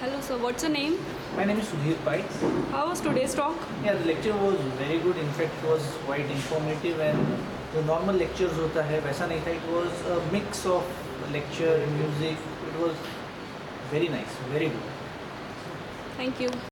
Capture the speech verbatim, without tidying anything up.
Hello sir, what's your name? My name is Sudhir Pai. How was today's talk? Yeah, the lecture was very good. In fact, it was quite informative and the normal lectures होता है वैसा नहीं था. It was a mix of lecture, music. It was very nice, very good. Thank you.